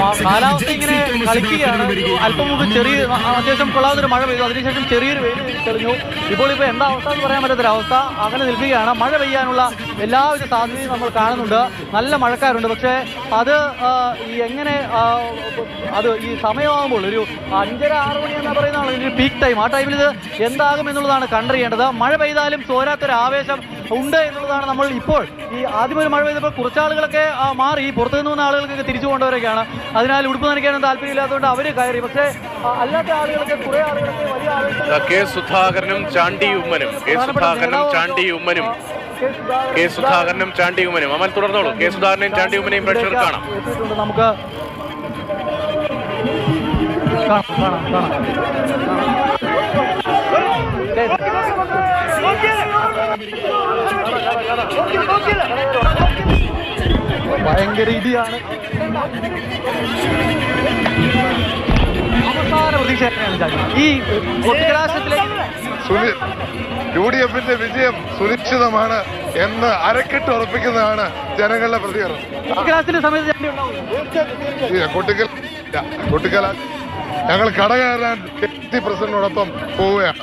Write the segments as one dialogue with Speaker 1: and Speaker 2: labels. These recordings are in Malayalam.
Speaker 1: കാലാവസ്ഥ ഇങ്ങനെ കളിക്കുകയാണ്. അല്പം മുമ്പ് അത്യാവശ്യം കൊള്ളാവുന്നൊരു മഴ പെയ്തു, അതിനുശേഷം ചെറിയൊരു വെയിൽ തെളിഞ്ഞു. ഇപ്പോൾ എന്താ അവസ്ഥ എന്ന് പറയാൻ പറ്റാത്തൊരവസ്ഥ അങ്ങനെ നിൽക്കുകയാണ്. മഴ പെയ്യാനുള്ള എല്ലാവിധ സാധ്യതയും നമ്മൾ കാണുന്നുണ്ട്. നല്ല മഴക്കാരുണ്ട്. പക്ഷേ അത് ഈ സമയമാകുമ്പോൾ ഒരു 5:30-6 മണി എന്ന് പറയുന്നതാണ് ഒരു പീക്ക് ടൈം. ആ ടൈമിൽ ഇത് എന്താകും എന്നുള്ളതാണ് കണ്ടറിയേണ്ടത്. മഴ പെയ്താലും ചോരാത്തൊരു ആവേശം ഉണ്ട് എന്നുള്ളതാണ്. നമ്മൾ ഇപ്പോൾ ഈ ആദ്യം ഒരു മഴ പെയ്തപ്പോൾ കുറച്ചാളുകളൊക്കെ മാറി, പുറത്തു നിന്ന് വന്ന ആളുകൾക്കൊക്കെ തിരിച്ചു കൊണ്ടവരൊക്കെയാണ്. അതിനാൽ ഉടുപ്പ് നനയ്ക്കാനും താല്പര്യമില്ലാത്തതുകൊണ്ട് അവർ കയറി. പക്ഷേ അല്ലാത്ത ആളുകളൊക്കെ കുറെ ആളുകളൊക്കെ വലിയ ആളുകൾ
Speaker 2: കെ സുധാകരനും ചാണ്ടി ഉമ്മനും അമൽ തുടർന്നോളൂ. കെ സുധാകരനെയും ചാണ്ടി ഉമ്മനെയും പ്രേക്ഷകർ കാണാം.
Speaker 1: നമുക്ക് ഭയങ്കര ഇടിയാണ്. അവസാന പ്രതീക്ഷ ഈ
Speaker 3: UDFന്റെ വിജയം സുനിശ്ചിതമാണ് എന്ന് അരക്കിട്ട് ഉറപ്പിക്കുന്നതാണ് ജനങ്ങളുടെ പ്രതികരണം. കുട്ടിക്കല ഞങ്ങൾ കടകയറാൻ KT പ്രസിഡന്റിനോടൊപ്പം പോവുകയാണ്.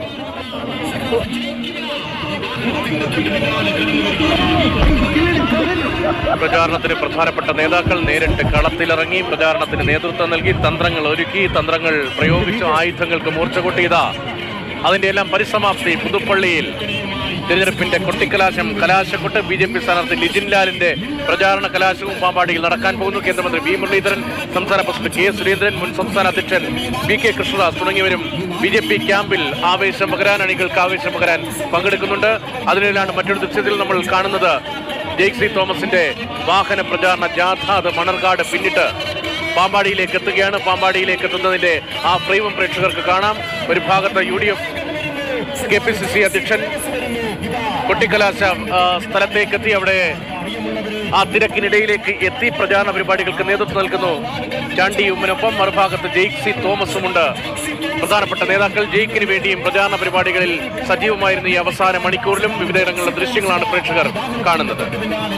Speaker 2: പ്രചാരണത്തിന് പ്രധാനപ്പെട്ട നേതാക്കൾ നേരിട്ട് കളത്തിലിറങ്ങി പ്രചാരണത്തിന് നേതൃത്വം നൽകി, തന്ത്രങ്ങൾ ഒരുക്കി, തന്ത്രങ്ങൾ പ്രയോഗിച്ചു, ആയുധങ്ങൾക്ക് മൂർച്ച കൂട്ടിയതാ അതിന്റെ എല്ലാം പരിസമാപ്തി. പുതുപ്പള്ളിയിൽ തിരഞ്ഞെടുപ്പിന്റെ കലാശക്കൊട്ട് BJP സ്ഥാനാർത്ഥി ലിജിൻ ലാലിന്റെ പ്രചാരണ കലാശവും പാമ്പാടിയിൽ നടക്കാൻ പോകുന്നു. കേന്ദ്രമന്ത്രി V മുരളീധരൻ, സംസ്ഥാന പ്രസിഡന്റ് K സുരേന്ദ്രൻ, മുൻ സംസ്ഥാന അധ്യക്ഷൻ PK കൃഷ്ണദാസ് തുടങ്ങിയവരും BJP ക്യാമ്പിൽ ആവേശം പകരാൻ, അണികൾക്ക് ആവേശം പകരാൻ പങ്കെടുക്കുന്നുണ്ട്. അതിനിടയിലാണ് മറ്റൊരു ദൃശ്യത്തിൽ നമ്മൾ കാണുന്നത് ജെയ്സി തോമസിന്റെ വാഹന പ്രചാരണ ജാഥ. അത് മണർകാട് പിന്നിട്ട് പാമ്പാടിയിലേക്ക് എത്തുകയാണ്. പാമ്പാടിയിലേക്ക് എത്തുന്നതിന്റെ ആ ഫ്രെയിമും പ്രേക്ഷകർക്ക് കാണാം. ഒരു ഭാഗത്ത് UDF KPCC അധ്യക്ഷൻ കൊട്ടിക്കലാശ സ്ഥലത്തേക്ക് എത്തി, അവിടെ ആ തിരക്കിനിടയിലേക്ക് എത്തി പ്രചാരണ പരിപാടികൾക്ക് നേതൃത്വം നൽകുന്നു ചാണ്ടി ഉമ്മനൊപ്പം. മറുഭാഗത്ത് ജെയ്സി തോമസുമുണ്ട്. പ്രധാനപ്പെട്ട നേതാക്കൾ ജയിക്കിന് വേണ്ടിയും പ്രചാരണ പരിപാടികളിൽ സജീവമായിരുന്ന ഈ അവസാന മണിക്കൂറിലും വിവിധയിടങ്ങളിലെ ദൃശ്യങ്ങളാണ് പ്രേക്ഷകർ കാണുന്നത്.